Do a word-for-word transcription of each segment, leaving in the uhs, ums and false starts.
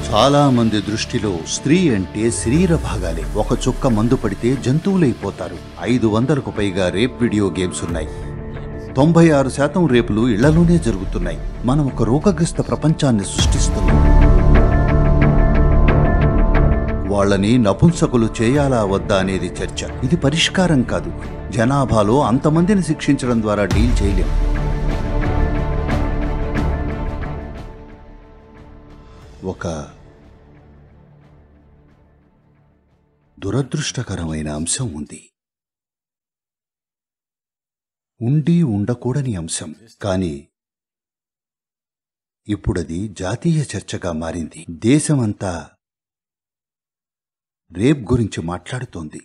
చాలా మంది దృష్టిలో స్త్రీ అంటే శరీర భాగాలే. ఒక చుక్క మందు పడితే జంతువులైపోతారు. ఐదు వందలకు పైగా రేప్ వీడియో గేమ్స్ ఉన్నాయి. తొంభై ఆరు శాతం రేపులు ఇళ్లలోనే జరుగుతున్నాయి. మనం ఒక రోగగ్రస్త ప్రపంచాన్ని సృష్టిస్తున్నాం. వాళ్ళని నపుంసకులు చేయాలా వద్దా అనేది చర్చ. ఇది పరిష్కారం కాదు. జనాభాలో అంతమందిని శిక్షించడం ద్వారా డీల్ చేయలేం. ఒక దురదృష్టకరమైన అంశం ఉంది. ఉండి ఉండకూడని అంశం. కానీ ఇప్పుడది జాతీయ చర్చగా మారింది. దేశమంతా రేప్ గురించి మాట్లాడుతోంది.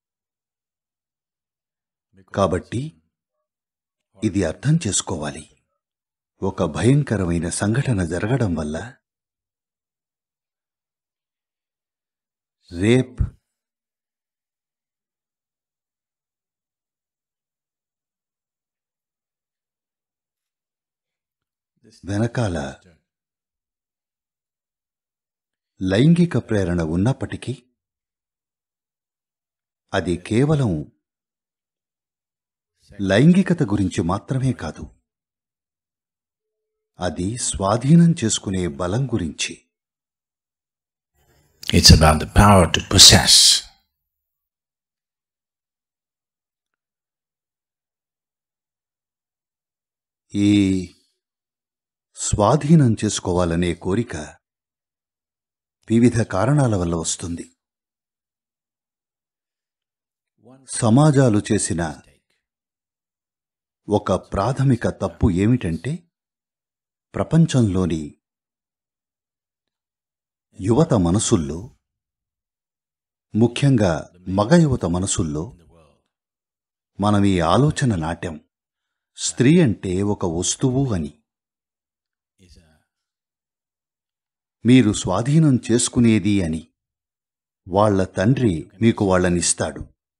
కాబట్టి ఇది అర్థం చేసుకోవాలి. ఒక భయంకరమైన సంఘటన జరగడం వల్ల రేప్ వెనకాల లైంగిక ప్రేరణ ఉన్నప్పటికీ అది కేవలం లైంగికత గురించి మాత్రమే కాదు. అది స్వాధీనం చేసుకునే బలం గురించి. It's about the power to possess. ఈ స్వాధీనం చేసుకోవాలనే కోరిక వివిధ కారణాల వల్ల వస్తుంది. సమాజాలు చేసిన ఒక ప్రాథమిక తప్పు ఏమిటంటే, ప్రపంచంలోని యువత మనసుల్లో, ముఖ్యంగా మగ యువత మనసుల్లో మనం ఈ ఆలోచన నాటాం. స్త్రీ అంటే ఒక వస్తువు అని. మీరు స్వాధీనం చేసుకునేది అని. వాళ్ల తండ్రి మీకు వాళ్ళనిస్తాడు.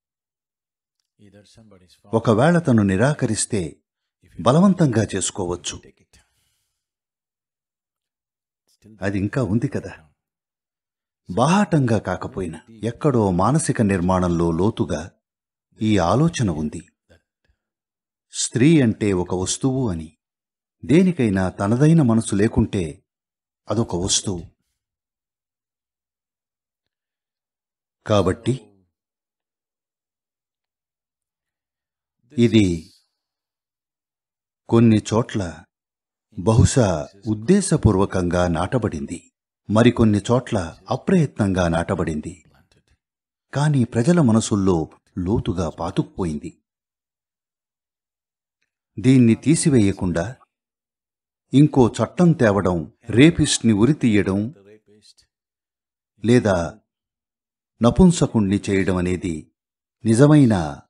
ఒకవేళ తను నిరాకరిస్తే బలవంతంగా చేసుకోవచ్చు. అది ఇంకా ఉంది కదా. బాహాటంగా కాకపోయినా ఎక్కడో మానసిక నిర్మాణంలో లోతుగా ఈ ఆలోచన ఉంది. స్త్రీ అంటే ఒక వస్తువు అని. దేనికైనా తనదైన మనసు లేకుంటే అదొక వస్తువు. కాబట్టి ఇది కొన్ని చోట్ల బహుశా ఉద్దేశపూర్వకంగా నాటబడింది, మరికొన్ని చోట్ల అప్రయత్నంగా నాటబడింది. కానీ ప్రజల మనసుల్లో లోతుగా పాతుకుపోయింది. దీన్ని తీసివేయకుండా ఇంకో చట్టం తేవడం, రేపిస్ట్ని ఉరితీయడం లేదా నపుంసకుణ్ణి చేయడం అనేది నిజమైన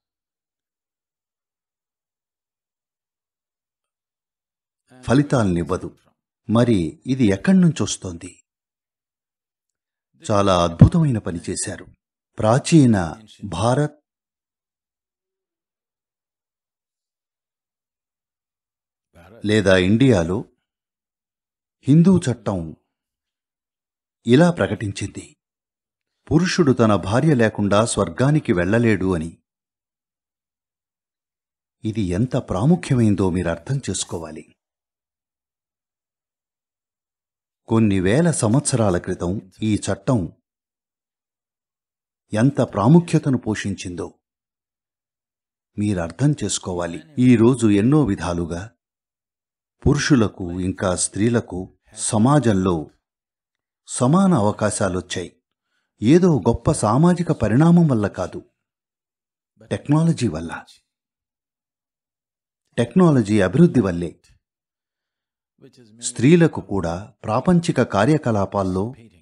ఫలితాలనివ్వదు. మరి ఇది ఎక్కడి నుంచొస్తోంది? చాలా అద్భుతమైన పని చేశారు. ప్రాచీన భారత్ లేదా ఇండియాలో హిందూ చట్టం ఇలా ప్రకటించింది: పురుషుడు తన భార్య లేకుండా స్వర్గానికి వెళ్ళలేడు అని. ఇది ఎంత ప్రాముఖ్యమైందో మీరు అర్థం చేసుకోవాలి. కొన్ని వేల సంవత్సరాల క్రితం ఈ చట్టం ఎంత ప్రాముఖ్యతను పోషించిందో మీరు అర్థం చేసుకోవాలి. ఈరోజు ఎన్నో విధాలుగా పురుషులకు ఇంకా స్త్రీలకు సమాజంలో సమాన అవకాశాలొచ్చాయి. ఏదో గొప్ప సామాజిక పరిణామం వల్ల కాదు, టెక్నాలజీ వల్ల. టెక్నాలజీ అభివృద్ధి వల్లే స్త్రీలకు కూడా ప్రాపంచిక కార్యకలాపాల్లో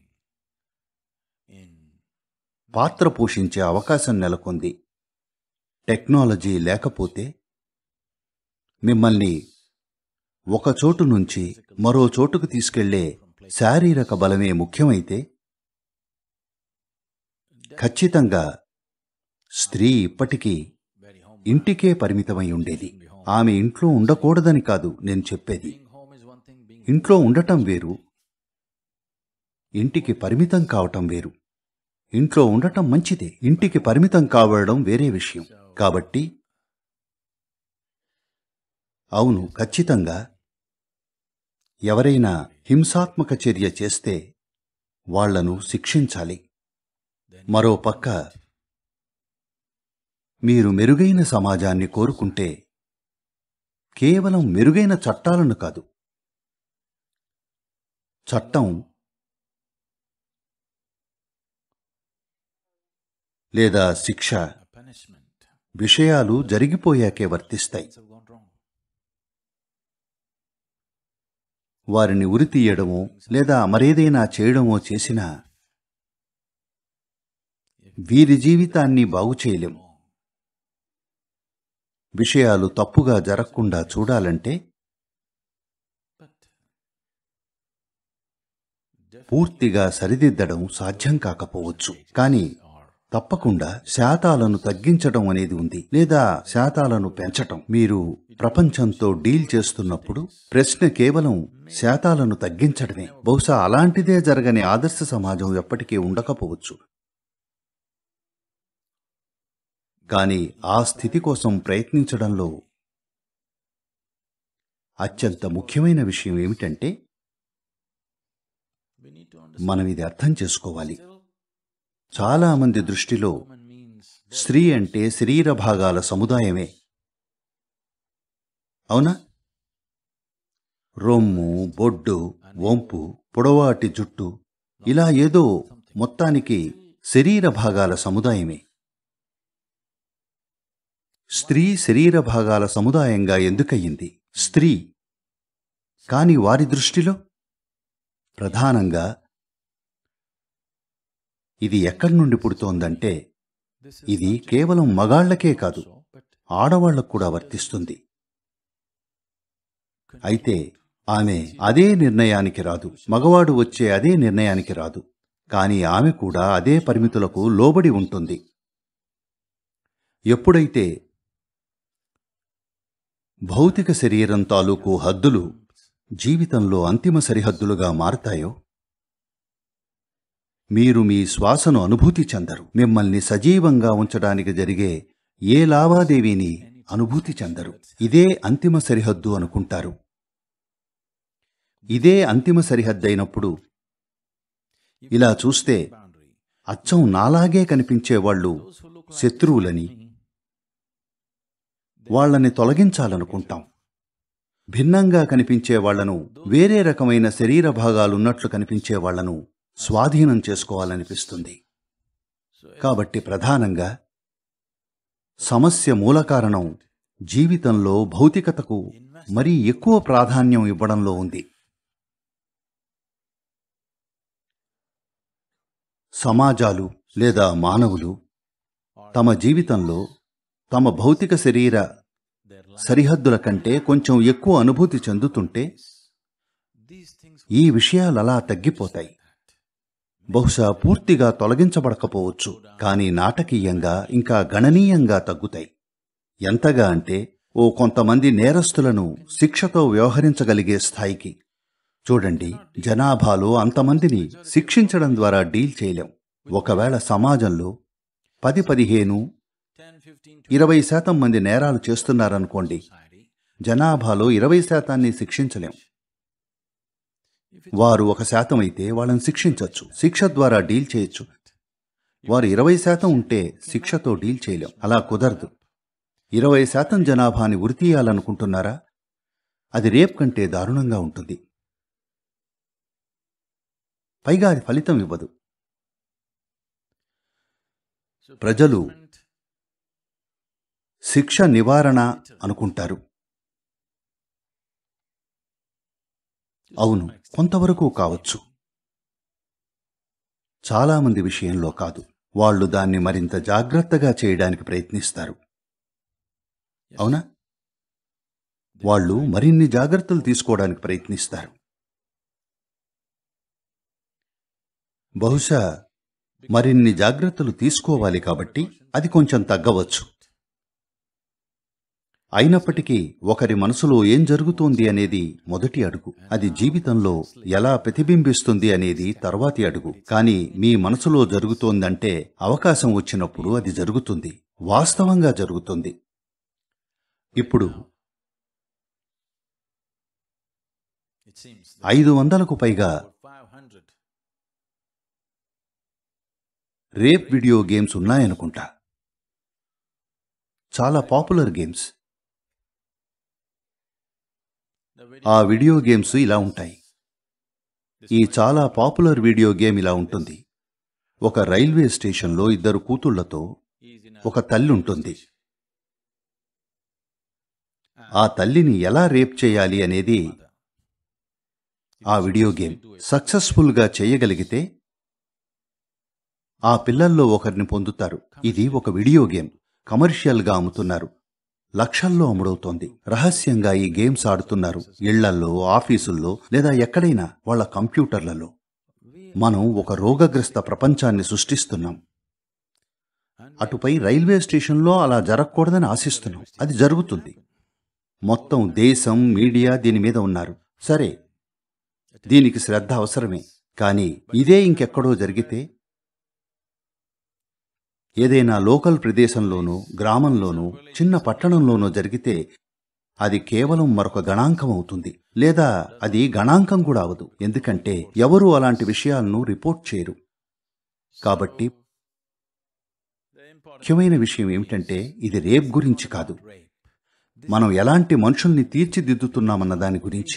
పాత్ర పోషించే అవకాశం నెలకొంది. టెక్నాలజీ లేకపోతే మిమ్మల్ని ఒక చోటు నుంచి మరో చోటుకు తీసుకెళ్లే శారీరక బలమే ముఖ్యమైతే ఖచ్చితంగా స్త్రీ ఇప్పటికీ ఇంటికే పరిమితమై ఉండేది. ఆమె ఇంట్లో ఉండకూడదని కాదు నేను చెప్పేది. ఇంట్లో ఉండటం వేరు, ఇంటికి పరిమితం కావటం వేరు. ఇంట్లో ఉండటం మంచిదే, ఇంటికి పరిమితం కావడం వేరే విషయం. కాబట్టి అవును, ఖచ్చితంగా ఎవరైనా హింసాత్మక చర్య చేస్తే వాళ్లను శిక్షించాలి. మరోపక్క మీరు మెరుగైన సమాజాన్ని కోరుకుంటే కేవలం మెరుగైన చట్టాలను కాదు, చట్టం లేదా శిక్ష విషయాలు జరిగిపోయాకే వర్తిస్తాయి. వారిని ఉరితీయడమో లేదా మరేదైనా చేయడమో చేసినా వీరి జీవితాన్ని బాగు చేయలేం. విషయాలు తప్పుగా జరగకుండా చూడాలంటే పూర్తిగా సరిదిద్దడం సాధ్యం కాకపోవచ్చు, కానీ తప్పకుండా శాతాలను తగ్గించడం అనేది ఉంది, లేదా శాతాలను పెంచటం. మీరు ప్రపంచంతో డీల్ చేస్తున్నప్పుడు ప్రశ్న కేవలం శాతాలను తగ్గించడమే. బహుశా అలాంటిదే జరగని ఆదర్శ సమాజం ఎప్పటికీ ఉండకపోవచ్చు, కానీ ఆ స్థితి కోసం ప్రయత్నించడంలో అత్యంత ముఖ్యమైన విషయం ఏమిటంటే మనం ఇది అర్థం చేసుకోవాలి. చాలా మంది దృష్టిలో స్త్రీ అంటే శరీర భాగాల సముదాయమే. అవునా? రొమ్ము, బొడ్డు, వంపు, పొడవాటి జుట్టు, ఇలా ఏదో మొత్తానికి శరీర భాగాల సముదాయమే. స్త్రీ శరీర భాగాల సముదాయంగా ఎందుకయ్యింది? స్త్రీ కాని వారి దృష్టిలో ప్రధానంగా ఇది ఎక్కడి నుండి పుడుతోందంటే ఇది కేవలం మగాళ్లకే కాదు, ఆడవాళ్లకు కూడా వర్తిస్తుంది. అయితే ఆమె అదే నిర్ణయానికి రాదు, మగవాడు వచ్చే అదే నిర్ణయానికి రాదు, కానీ ఆమె కూడా అదే పరిమితులకు లోబడి ఉంటుంది. ఎప్పుడైతే భౌతిక శరీరం తాలూకు హద్దులు జీవితంలో అంతిమ సరిహద్దులుగా మారతాయో మీరు మీ శ్వాసను అనుభూతి చెందరు. మిమ్మల్ని సజీవంగా ఉంచడానికి జరిగే ఏ లావాదేవీని అనుభూతి చెందరు. ఇదే అంతిమ సరిహద్దు అనుకుంటారు. ఇదే అంతిమ సరిహద్దైనప్పుడు ఇలా చూస్తే అచ్చం నాలాగే కనిపించేవాళ్లు శత్రువులని, వాళ్లని తొలగించాలనుకుంటాం. భిన్నంగా కనిపించే వాళ్లను, వేరే రకమైన శరీర భాగాలున్నట్లు కనిపించే వాళ్లను స్వాధీనం చేసుకోవాలనిపిస్తుంది. కాబట్టి ప్రధానంగా సమస్య మూల కారణం జీవితంలో భౌతికతకు మరీ ఎక్కువ ప్రాధాన్యం ఇవ్వడంలో ఉంది. సమాజాలు లేదా మానవులు తమ జీవితంలో తమ భౌతిక శరీర సరిహద్దుల కంటే కొంచెం ఎక్కువ అనుభూతి చెందుతుంటే ఈ విషయాలు అలా తగ్గిపోతాయి. బహుశా పూర్తిగా తొలగించబడకపోవచ్చు, కానీ నాటకీయంగా ఇంకా గణనీయంగా తగ్గుతాయి. ఎంతగా అంటే ఓ కొంతమంది నేరస్తులను శిక్షతో వ్యవహరించగలిగే స్థాయికి. చూడండి, జనాభాలో అంతమందిని శిక్షించడం ద్వారా డీల్ చేయలేం. ఒకవేళ సమాజంలో పది పదిహేను ఇరవై శాతం మంది నేరాలు చేస్తున్నారనుకోండి, జనాభాలో ఇరవై శాతాన్ని శిక్షించలేం. వారు ఒక శాతం అయితే వాళ్ళని శిక్షించవచ్చు, శిక్ష ద్వారా డీల్ చేయొచ్చు. వారు ఇరవై శాతం ఉంటే శిక్షతో డీల్ చేయలేం. అలా కుదరదు. ఇరవై శాతం జనాభాని ఉరితీయాలనుకుంటున్నారా? అది రేప్ కంటే దారుణంగా ఉంటుంది. పైగా అది ఫలితం ఇవ్వదు. ప్రజలు శిక్ష నివారణ అనుకుంటారు. అవును, కొంతవరకు కావచ్చు, చాలామంది విషయంలో కాదు. వాళ్ళు దాన్ని మరింత జాగ్రత్తగా చేయడానికి ప్రయత్నిస్తారు. అవునా? వాళ్ళు మరిన్ని జాగ్రత్తలు తీసుకోవడానికి ప్రయత్నిస్తారు. బహుశా మరిన్ని జాగ్రత్తలు తీసుకోవాలి కాబట్టి అది కొంచెం తగ్గవచ్చు. అయినప్పటికీ ఒకరి మనసులో ఏం జరుగుతోంది అనేది మొదటి అడుగు. అది జీవితంలో ఎలా ప్రతిబింబిస్తుంది అనేది తర్వాతి అడుగు. కానీ మీ మనసులో జరుగుతోందంటే అవకాశం వచ్చినప్పుడు అది జరుగుతుంది, వాస్తవంగా జరుగుతుంది. ఇప్పుడు ఐదు వందలకు పైగా రేప్ వీడియో గేమ్స్ ఉన్నాయనుకుంటా. చాలా పాపులర్ గేమ్స్. ఆ వీడియో గేమ్స్ ఇలా ఉంటాయి. ఈ చాలా పాపులర్ వీడియో గేమ్ ఇలా ఉంటుంది. ఒక రైల్వే స్టేషన్లో ఇద్దరు కూతుళ్లతో ఒక తల్లి ఉంటుంది. ఆ తల్లిని ఎలా రేప్ చేయాలి అనేది ఆ వీడియో గేమ్. సక్సెస్ఫుల్గా చేయగలిగితే ఆ పిల్లల్లో ఒకరిని పొందుతారు. ఇది ఒక వీడియో గేమ్, కమర్షియల్గా అమ్ముతున్నారు, లక్షల్లో అమ్ముడవుతోంది. రహస్యంగా ఈ గేమ్స్ ఆడుతున్నారు, ఇళ్లల్లో, ఆఫీసుల్లో లేదా ఎక్కడైనా వాళ్ళ కంప్యూటర్లలో. మనం ఒక రోగగ్రస్త ప్రపంచాన్ని సృష్టిస్తున్నాం. అటుపై రైల్వే స్టేషన్లో అలా జరగకూడదని ఆశిస్తున్నాం. అది జరుగుతుంది. మొత్తం దేశం, మీడియా దీని మీద ఉన్నారు. సరే, దీనికి శ్రద్ధ అవసరమే. కానీ ఇదే ఇంకెక్కడో జరిగితే, ఏదైనా లోకల్ ప్రదేశంలోనూ, గ్రామంలోనూ, చిన్న పట్టణంలోనూ జరిగితే అది కేవలం మరొక గణాంకం అవుతుంది. లేదా అది గణాంకం కూడా అవదు, ఎందుకంటే ఎవరూ అలాంటి విషయాలను రిపోర్ట్ చేయరు. కాబట్టి ముఖ్యమైన విషయం ఏమిటంటే ఇది రేప్ గురించి కాదు, మనం ఎలాంటి మనుషుల్ని తీర్చిదిద్దుతున్నామన్న దాని గురించి.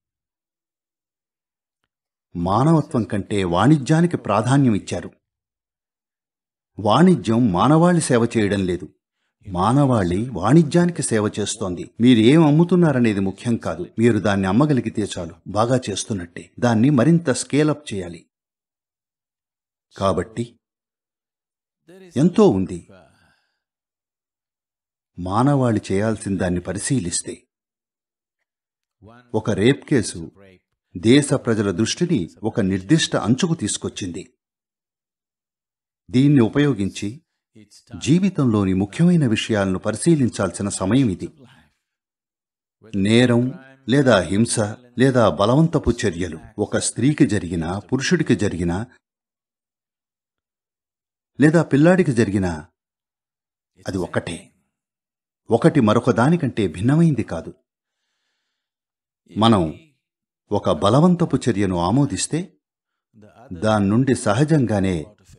మానవత్వం కంటే వాణిజ్యానికి ప్రాధాన్యం ఇచ్చారు. వాణిజ్యం మానవాళి సేవ చేయడం లేదు, మానవాళి వాణిజ్యానికి సేవ చేస్తోంది. మీరేం అమ్ముతున్నారనేది ముఖ్యం కాదు, మీరు దాన్ని అమ్మగలిగితే చాలు, బాగా చేస్తున్నట్టే. దాన్ని మరింత స్కేలప్ చేయాలి. కాబట్టి ఎంతో ఉంది. మానవాళి చేయాల్సిన దాన్ని పరిశీలిస్తే ఒక రేప్ కేసు దేశ ప్రజల దృష్టిని ఒక నిర్దిష్ట అంచుకు తీసుకొచ్చింది. దీన్ని ఉపయోగించి జీవితంలోని ముఖ్యమైన విషయాలను పరిశీలించాల్సిన సమయం ఇది. నేరం లేదా హింస లేదా బలవంతపు చర్యలు ఒక స్త్రీకి జరిగినా, పురుషుడికి జరిగినా, లేదా పిల్లాడికి జరిగినా అది ఒక్కటే. ఒకటి మరొక దానికంటే భిన్నమైంది కాదు. మనం ఒక బలవంతపు చర్యను ఆమోదిస్తే దాని నుండి సహజంగానే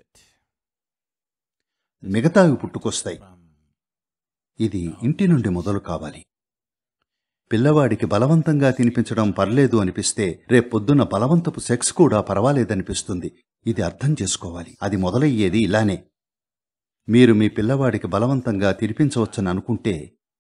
మిగతావి పుట్టుకొస్తాయి. ఇది ఇంటి నుండి మొదలు కావాలి. పిల్లవాడికి బలవంతంగా తినిపించడం పర్లేదు అనిపిస్తే రేపొద్దున బలవంతపు సెక్స్ కూడా పర్వాలేదనిపిస్తుంది. ఇది అర్థం చేసుకోవాలి. అది మొదలయ్యేది ఇలానే. మీరు మీ పిల్లవాడికి బలవంతంగా తినిపించవచ్చని అనుకుంటే,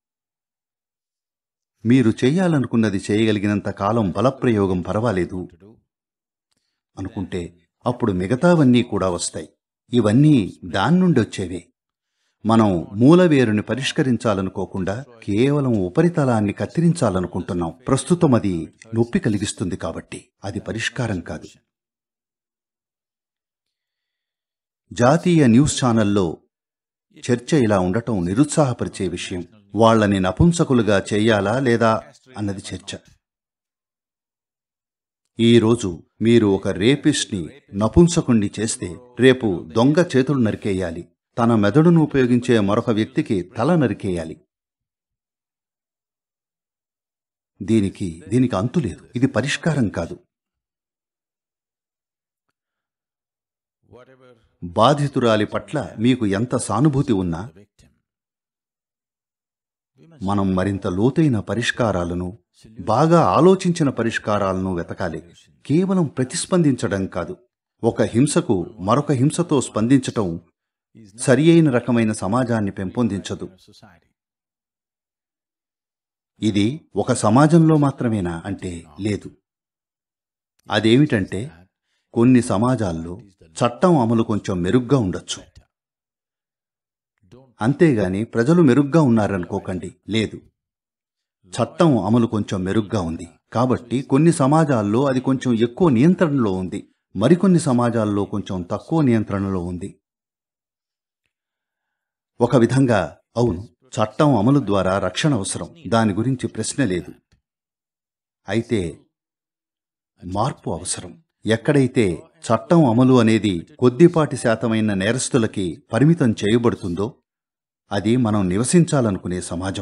మీరు చేయాలనుకున్నది చేయగలిగినంత కాలం బలప్రయోగం పర్వాలేదు అనుకుంటే అప్పుడు మిగతావన్నీ కూడా వస్తాయి. ఇవన్నీ దాని నుండి వచ్చేవే. మనం మూలవేరుని పరిష్కరించాలనుకోకుండా కేవలం ఉపరితలాన్ని కత్తిరించాలనుకుంటున్నాం. ప్రస్తుతం అది నొప్పి కలిగిస్తుంది కాబట్టి అది పరిష్కారం కాదు. జాతీయ న్యూస్ ఛానల్లో చర్చ ఇలా ఉండటం నిరుత్సాహపరిచే విషయం. వాళ్ళని నపుంసకులుగా చేయాలా లేదా అన్నది చర్చ. ఈరోజు మీరు ఒక రేపిస్ట్ని నపుంసకుణ్ణి చేస్తే రేపు దొంగ చేతులు నరికేయాలి, తన మెదడును ఉపయోగించే మరొక వ్యక్తికి తల నరికేయాలి. దీనికి దీనికి అంతులేదు. ఇది పరిష్కారం కాదు. బాధితురాలి పట్ల మీకు ఎంత సానుభూతి ఉన్నా మనం మరింత లోతైన పరిష్కారాలను, బాగా ఆలోచించిన పరిష్కారాలను వెతకాలి. కేవలం ప్రతిస్పందించడం కాదు. ఒక హింసకు మరొక హింసతో స్పందించటం సరి అయిన రకమైన సమాజాన్ని పెంపొందించదు. ఇది ఒక సమాజంలో మాత్రమేనా అంటే లేదు. అదేమిటంటే కొన్ని సమాజాల్లో చట్టం అమలు కొంచెం మెరుగ్గా ఉండొచ్చు, అంతేగాని ప్రజలు మెరుగ్గా ఉన్నారనుకోకండి. లేదు, చట్టం అమలు కొంచెం మెరుగ్గా ఉంది కాబట్టి కొన్ని సమాజాల్లో అది కొంచెం ఎక్కువ నియంత్రణలో ఉంది, మరికొన్ని సమాజాల్లో కొంచెం తక్కువ నియంత్రణలో ఉంది. ఒక విధంగా అవును, చట్టం అమలు ద్వారా రక్షణ అవసరం, దాని గురించి ప్రశ్న లేదు. అయితే మార్పు అవసరం. ఎక్కడైతే చట్టం అమలు అనేది కొద్దిపాటి శాతమైన నేరస్తులకి పరిమితం చేయబడుతుందో అది మనం నివసించాలనుకునే సమాజం.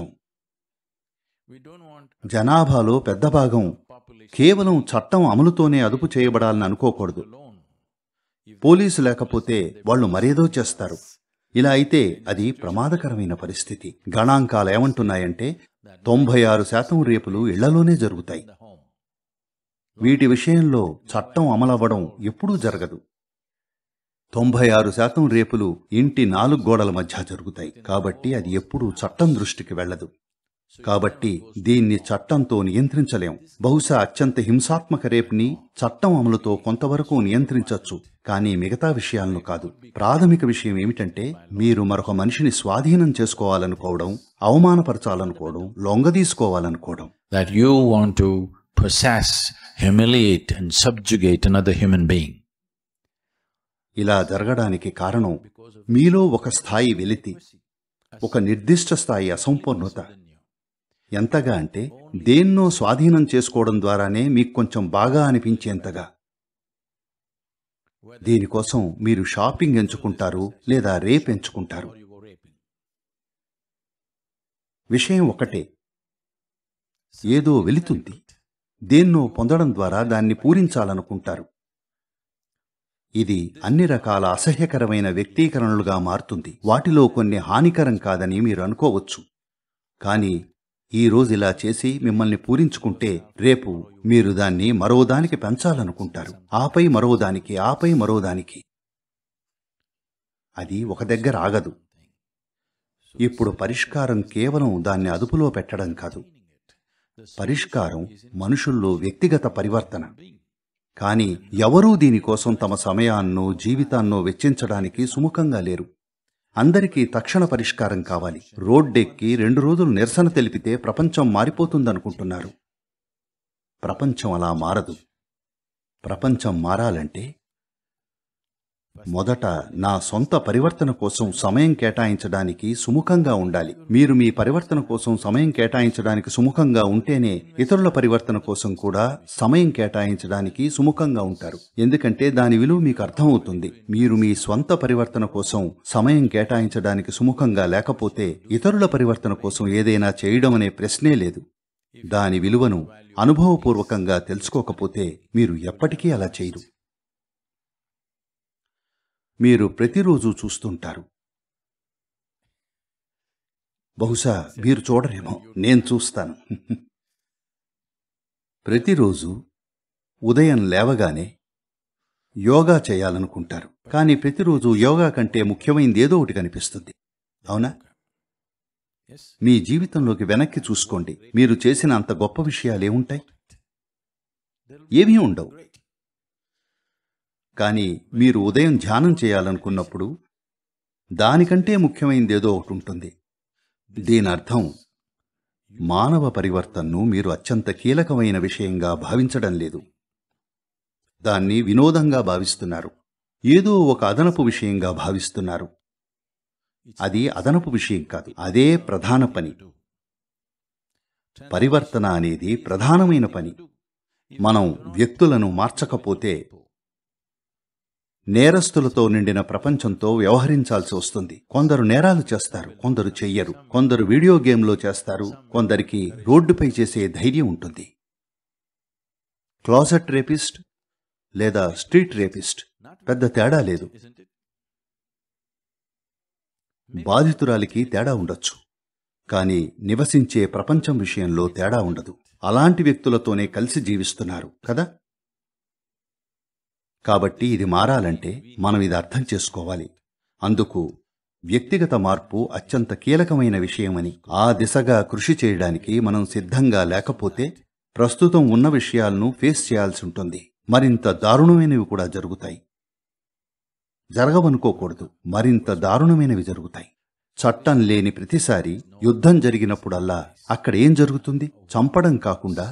జనాభాలో పెద్ద భాగం కేవలం చట్టం అమలుతోనే అదుపు చేయబడాలని అనుకోకూడదు. పోలీసు లేకపోతే వాళ్ళు మరేదో చేస్తారు. ఇలా అయితే అది ప్రమాదకరమైన పరిస్థితి. గణాంకాలు ఏమంటున్నాయంటే తొంభై ఆరు శాతం రేపులు ఇళ్లలోనే జరుగుతాయి. వీటి విషయంలో చట్టం అమలవ్వడం ఎప్పుడూ జరగదు. తొంభై ఆరు శాతం రేపులు ఇంటి నాలుగు గోడల మధ్య జరుగుతాయి. కాబట్టి అది ఎప్పుడూ చట్టం దృష్టికి వెళ్ళదు. కాబట్టి దీన్ని చట్టంతో నియంత్రించలేం. బహుశా అత్యంత హింసాత్మక రేపుని చట్టం అమలుతో కొంతవరకు నియంత్రించవచ్చు, కానీ మిగతా విషయాలను కాదు. ప్రాథమిక విషయం ఏమిటంటే మీరు మరొక మనిషిని స్వాధీనం చేసుకోవాలనుకోవడం, అవమానపరచాలనుకోవడం, లొంగదీసుకోవాలనుకోవడం. That you want to possess, humiliate and subjugate another human being. ఇలా జరగడానికి కారణం మీలో ఒక స్థాయి వెలితి, ఒక నిర్దిష్ట స్థాయి అసంపూర్ణత. ఎంతగా అంటే దేన్నో స్వాధీనం చేసుకోవడం ద్వారానే మీకు కొంచెం బాగా అనిపించేంతగా. దీనికోసం మీరు షాపింగ్ ఎంచుకుంటారు లేదా రేప్ ఎంచుకుంటారు. విషయం ఒకటే, ఏదో వెలితుంది. దేన్నో పొందడం ద్వారా దాన్ని పూరించాలనుకుంటారు. ఇది అన్ని రకాల అసహ్యకరమైన వ్యక్తీకరణలుగా మారుతుంది. వాటిలో కొన్ని హానికరం కాదని మీరు అనుకోవచ్చు, కానీ ఈ రోజు ఇలా చేసి మిమ్మల్ని పూరించుకుంటే రేపు మీరు దాన్ని మరోదానికి పెంచాలనుకుంటారు, ఆపై మరోదానికి, ఆపై మరోదానికి. అది ఒక దగ్గర ఆగదు. ఇప్పుడు పరిష్కారం కేవలం దాన్ని అదుపులో పెట్టడం కాదు. పరిష్కారం మనుషుల్లో వ్యక్తిగత పరివర్తన. కానీ ఎవరూ దీనికోసం తమ సమయాన్నో జీవితాన్నో వెచ్చించడానికి సుముఖంగా లేరు. అందరికీ తక్షణ పరిష్కారం కావాలి. రోడ్డెక్కి రెండు రోజులు నిరసన తెలిపితే ప్రపంచం మారిపోతుందనుకుంటున్నారు. ప్రపంచం అలా మారదు. ప్రపంచం మారాలంటే మొదట నా సొంత పరివర్తన కోసం సమయం కేటాయించడానికి సుముఖంగా ఉండాలి. మీరు మీ పరివర్తన కోసం సమయం కేటాయించడానికి సుముఖంగా ఉంటేనే ఇతరుల పరివర్తన కోసం కూడా సమయం కేటాయించడానికి సుముఖంగా ఉంటారు. ఎందుకంటే దాని విలువ మీకు అర్థమవుతుంది. మీరు మీ స్వంత పరివర్తన కోసం సమయం కేటాయించడానికి సుముఖంగా లేకపోతే ఇతరుల పరివర్తన కోసం ఏదైనా చేయడం అనే ప్రశ్నే లేదు. దాని విలువను అనుభవపూర్వకంగా తెలుసుకోకపోతే మీరు ఎప్పటికీ అలా చేయరు. మీరు ప్రతిరోజు చూస్తుంటారు. బహుశా మీరు చూడరేమో, నేను చూస్తాను. ప్రతిరోజు ఉదయం లేవగానే యోగా చేయాలనుకుంటారు. కానీ ప్రతిరోజు యోగా కంటే ముఖ్యమైనది ఏదో ఒకటి కనిపిస్తుంది. అవునా? మీ జీవితంలోకి వెనక్కి చూసుకోండి. మీరు చేసిన అంత గొప్ప విషయాలేముంటాయి? ఏమీ ఉండవు. కానీ మీరు ఉదయం ధ్యానం చేయాలనుకున్నప్పుడు దానికంటే ముఖ్యమైనది ఏదో ఒకటి ఉంటుంది. దీని అర్థం మానవ పరివర్తనను మీరు అత్యంత కీలకమైన విషయంగా భావించడం లేదు. దాన్ని వినోదంగా భావిస్తున్నారు. ఏదో ఒక అదనపు విషయంగా భావిస్తున్నారు. అది అదనపు విషయం కాదు, అదే ప్రధాన పని. పరివర్తన అనేది ప్రధానమైన పని. మనం వ్యక్తులను మార్చకపోతే నేరస్తులతో నిండిన ప్రపంచంతో వ్యవహరించాల్సి వస్తుంది. కొందరు నేరాలు చేస్తారు, కొందరు చెయ్యరు. కొందరు వీడియో గేమ్లో చేస్తారు, కొందరికి రోడ్డుపై చేసే ధైర్యం ఉంటుంది. క్లాజెట్ రేపిస్ట్ లేదా స్ట్రీట్ రేపిస్ట్ పెద్ద తేడా లేదు. బాధితురాలికి తేడా ఉండొచ్చు, కానీ నివసించే ప్రపంచం విషయంలో తేడా ఉండదు. అలాంటి వ్యక్తులతోనే కలిసి జీవిస్తున్నారు కదా. కాబట్టి ఇది మారాలంటే మనం ఇది అర్థం చేసుకోవాలి. అందుకు వ్యక్తిగత మార్పు అత్యంత కీలకమైన విషయమని, ఆ దిశగా కృషి చేయడానికి మనం సిద్ధంగా లేకపోతే ప్రస్తుతం ఉన్న విషయాలను ఫేస్ చేయాల్సి ఉంటుంది. మరింత దారుణమైనవి కూడా జరుగుతాయి. జరగవనుకోకూడదు, మరింత దారుణమైనవి జరుగుతాయి. చట్టం లేని ప్రతిసారి యుద్ధం జరిగినప్పుడల్లా అక్కడ ఏం జరుగుతుంది? చంపడం కాకుండా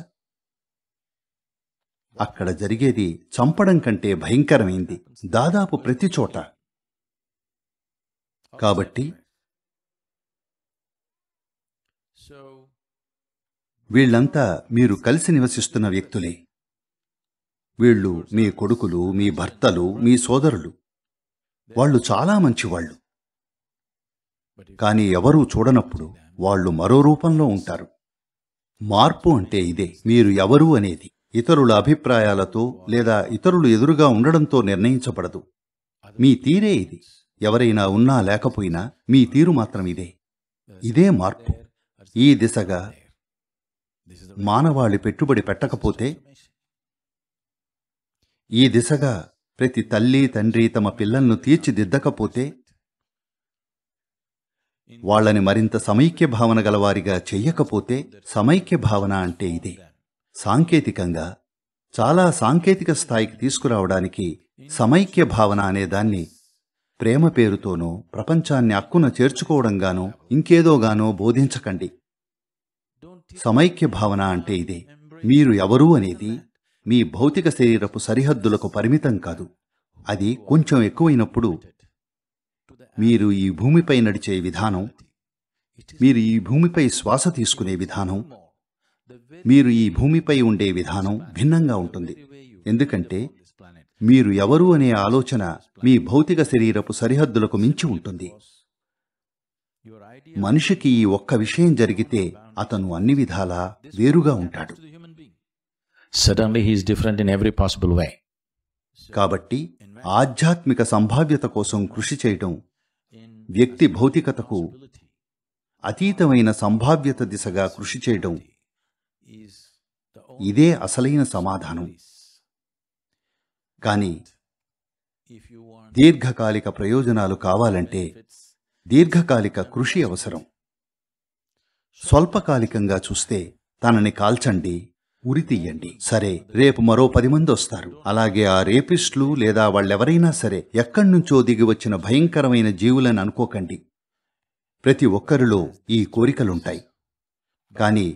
అక్కడ జరిగేది చంపడం కంటే భయంకరమైంది, దాదాపు ప్రతి చోట. కాబట్టి వీళ్ళంతా మీరు కలిసి నివసిస్తున్న వ్యక్తులే. వీళ్ళు మీ కొడుకులు, మీ భర్తలు, మీ సోదరులు. వాళ్ళు చాలా మంచివాళ్ళు. కానీ ఎవరూ చూడనప్పుడు వాళ్ళు మరో రూపంలో ఉంటారు. మార్పు అంటే ఇదే. మీరు ఎవరు అనేది ఇతరుల అభిప్రాయాలతో లేదా ఇతరులు ఎదురుగా ఉండడంతో నిర్ణయించబడదు. మీ తీరే ఇది. ఎవరైనా ఉన్నా లేకపోయినా మీ తీరు మాత్రం ఇదే. ఇదే మార్పు. ఈ దిశగా మానవాళి పెట్టుబడి పెట్టకపోతే, ఈ దిశగా ప్రతి తల్లి తండ్రి తమ పిల్లలను తీర్చిదిద్దకపోతే, వాళ్ళని మరింత సమైక్య భావన గలవారిగా చెయ్యకపోతే, సమైక్య భావన అంటే ఇదే. సాంకేతికంగా చాలా సాంకేతిక స్థాయికి తీసుకురావడానికి సమైక్య భావన అనేదాన్ని ప్రేమ పేరుతోనో ప్రపంచాన్ని అక్కున చేర్చుకోవడంగానో ఇంకేదోగానో బోధించకండి. సమైక్య భావన అంటే ఇదే. మీరు ఎవరు అనేది మీ భౌతిక శరీరపు సరిహద్దులకు పరిమితం కాదు. అది కొంచెం ఎక్కువైనప్పుడు మీరు ఈ భూమిపై నడిచే విధానం, మీరు ఈ భూమిపై శ్వాస తీసుకునే విధానం, మీరు ఈ భూమిపై ఉండే విధానం భిన్నంగా ఉంటుంది. ఎందుకంటే మీరు ఎవరు అనే ఆలోచన మీ భౌతిక శరీరపు సరిహద్దులకు మించి ఉంటుంది. మనిషికి ఈ ఒక్క విషయం జరిగితే అతను అన్ని విధాలా వేరుగా ఉంటాడు. Suddenly he is different in every possible way. కాబట్టి ఆధ్యాత్మిక సంభావ్యత కోసం కృషి చేయడం, వ్యక్తి భౌతికతకు అతీతమైన సంభావ్యత దిశగా కృషి చేయడం, ఇదే అసలైన సమాధానం. కానీ దీర్ఘకాలిక ప్రయోజనాలు కావాలంటే దీర్ఘకాలిక కృషి అవసరం. స్వల్పకాలికంగా చూస్తే తనని కాల్చండి, ఉరి తీయండి, సరే రేపు మరో పది మంది వస్తారు. అలాగే ఆ రేపిస్టులు లేదా వాళ్ళెవరైనా సరే ఎక్కడ్నుంచో దిగి వచ్చిన భయంకరమైన జీవులని అనుకోకండి. ప్రతి ఒక్కరిలో ఈ కోరికలుంటాయి. కానీ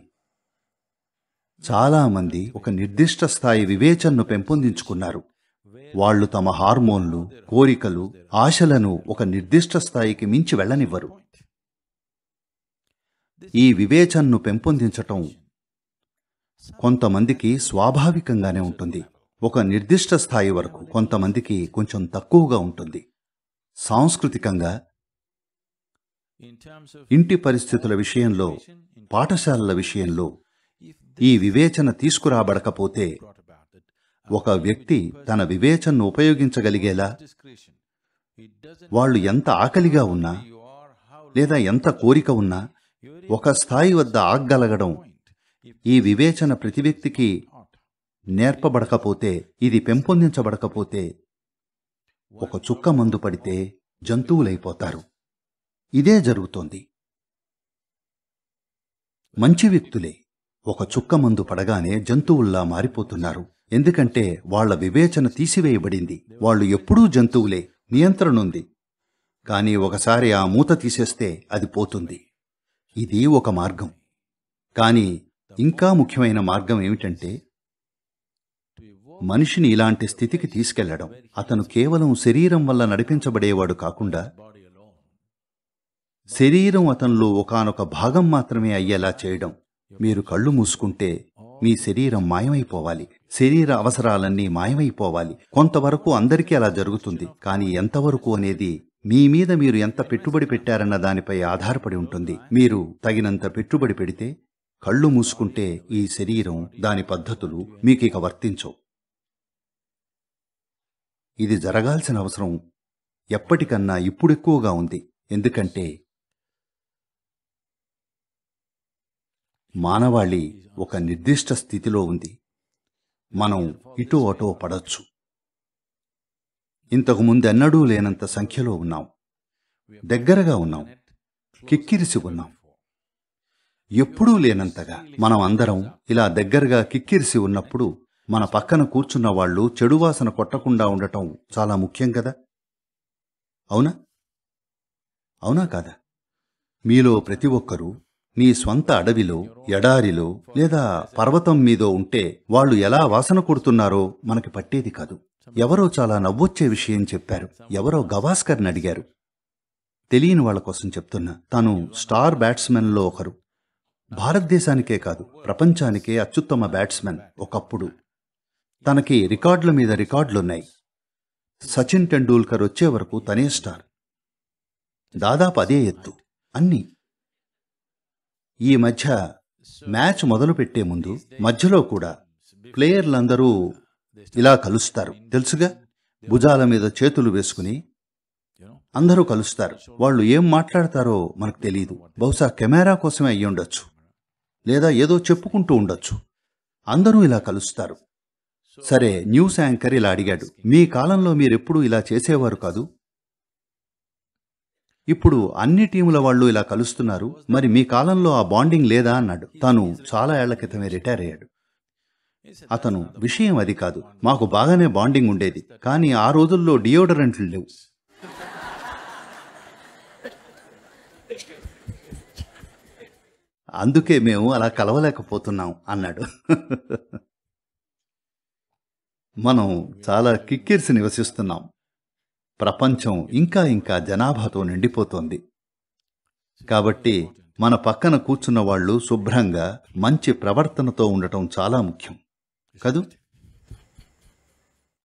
చాలామంది ఒక నిర్దిష్ట స్థాయి వివేచనను పెంపొందించుకున్నారు. వాళ్ళు తమ హార్మోన్లు, కోరికలు, ఆశలను ఒక నిర్దిష్ట స్థాయికి మించి వెళ్ళనివ్వరు. ఈ వివేచనను పెంపొందించటం కొంతమందికి స్వాభావికంగానే ఉంటుంది. ఒక నిర్దిష్ట స్థాయి వరకు కొంతమందికి కొంచెం తక్కువగా ఉంటుంది. సాంస్కృతికంగా, ఇంటి పరిస్థితుల విషయంలో, పాఠశాలల విషయంలో ఈ వివేచన తీసుకురాబడకపోతే ఒక వ్యక్తి తన వివేచనను ఉపయోగించగలిగేలా, వాళ్ళు ఎంత ఆకలిగా ఉన్నా లేదా ఎంత కోరిక ఉన్నా ఒక స్థాయి వద్ద ఆగ్గలగడం, ఈ వివేచన ప్రతి వ్యక్తికి నేర్పబడకపోతే, ఇది పెంపొందించబడకపోతే ఒక చుక్క మందు పడితే జంతువులైపోతారు. ఇదే జరుగుతోంది. మంచి వ్యక్తులే ఒక చుక్క మందు పడగానే జంతువుల్లా మారిపోతున్నారు. ఎందుకంటే వాళ్ల వివేచన తీసివేయబడింది. వాళ్ళు ఎప్పుడూ జంతువులే, నియంత్రణుంది. కానీ ఒకసారి ఆ మూత తీసేస్తే అది పోతుంది. ఇది ఒక మార్గం. కానీ ఇంకా ముఖ్యమైన మార్గం ఏమిటంటే మనిషిని ఇలాంటి స్థితికి తీసుకెళ్లడం. అతను కేవలం శరీరం వల్ల నడిపించబడేవాడు కాకుండా శరీరం అతనిలో ఒకానొక భాగం మాత్రమే అయ్యేలా చేయడం. మీరు కళ్ళు మూసుకుంటే మీ శరీరం మాయమైపోవాలి, శరీర అవసరాలన్నీ మాయమైపోవాలి. కొంతవరకు అందరికీ అలా జరుగుతుంది. కానీ ఎంతవరకు అనేది మీ మీద మీరు ఎంత పెట్టుబడి పెట్టారన్న దానిపై ఆధారపడి ఉంటుంది. మీరు తగినంత పెట్టుబడి పెడితే కళ్ళు మూసుకుంటే ఈ శరీరం, దాని పద్ధతులు మీకిక వర్తించవు. ఇది జరగాల్సిన అవసరం ఎప్పటికన్నా ఇప్పుడెక్కువగా ఉంది. ఎందుకంటే మానవాళి ఒక నిర్దిష్ట స్థితిలో ఉంది. మనం ఇటో అటో పడొచ్చు. ఇంతకు ముందెన్నడూ లేనంత సంఖ్యలో ఉన్నాం. దగ్గరగా ఉన్నాం, కిక్కిరిసి ఉన్నాం. ఎప్పుడూ లేనంతగా మనం అందరం ఇలా దగ్గరగా కిక్కిరిసి ఉన్నప్పుడు మన పక్కన కూర్చున్న వాళ్ళు చెడువాసన కొట్టకుండా ఉండటం చాలా ముఖ్యం కదా. అవునా అవునా కాదా? మీలో ప్రతి ఒక్కరూ మీ స్వంత అడవిలో, ఎడారిలో లేదా పర్వతం మీదో ఉంటే వాళ్ళు ఎలా వాసన కొడుతున్నారో మనకి పట్టేది కాదు. ఎవరో చాలా నవ్వొచ్చే విషయం చెప్పారు. ఎవరో గవాస్కర్ని అడిగారు. తెలియని వాళ్ళ కోసం చెప్తున్నా. తను స్టార్ బ్యాట్స్మెన్లో ఒకరు. భారతదేశానికే కాదు, ప్రపంచానికే అత్యుత్తమ బ్యాట్స్మెన్ ఒకప్పుడు. తనకి రికార్డుల మీద రికార్డులున్నాయి. సచిన్ టెండూల్కర్ వచ్చే వరకు తనే స్టార్. దాదాపు అదే ఎత్తు అన్నీ. ఈ మధ్య మ్యాచ్ మొదలుపెట్టే ముందు మధ్యలో కూడా ప్లేయర్లందరూ ఇలా కలుస్తారు, తెలుసుగా. భుజాల మీద చేతులు వేసుకుని అందరూ కలుస్తారు. వాళ్ళు ఏం మాట్లాడతారో మనకు తెలియదు. బహుశా కెమెరా కోసమే అయ్యి ఉండొచ్చు, లేదా ఏదో చెప్పుకుంటూ ఉండొచ్చు. అందరూ ఇలా కలుస్తారు. సరే, న్యూస్ యాంకర్ ఇలా అడిగాడు, మీ కాలంలో మీరెప్పుడూ ఇలా చేసేవారు కాదు, ఇప్పుడు అన్ని టీముల వాళ్ళు ఇలా కలుస్తున్నారు, మరి మీ కాలంలో ఆ బాండింగ్ లేదా అన్నాడు. తాను చాలా ఏళ్ల క్రితమే రిటైర్ అయ్యాడు. అతను, విషయం అది కాదు, మాకు బాగానే బాండింగ్ ఉండేది, కానీ ఆ రోజుల్లో డియోడరెంట్లు లేవు. అందుకే మేము అలా కలవలేకపోతున్నాం అన్నాడు. మనం చాలా కిక్కిరిసి నివసిస్తున్నాం. ప్రపంచం ఇంకా ఇంకా జనాభాతో నిండిపోతోంది. కాబట్టి మన పక్కన కూర్చున్న వాళ్ళు శుభ్రంగా మంచి ప్రవర్తనతో ఉండటం చాలా ముఖ్యం కదూ.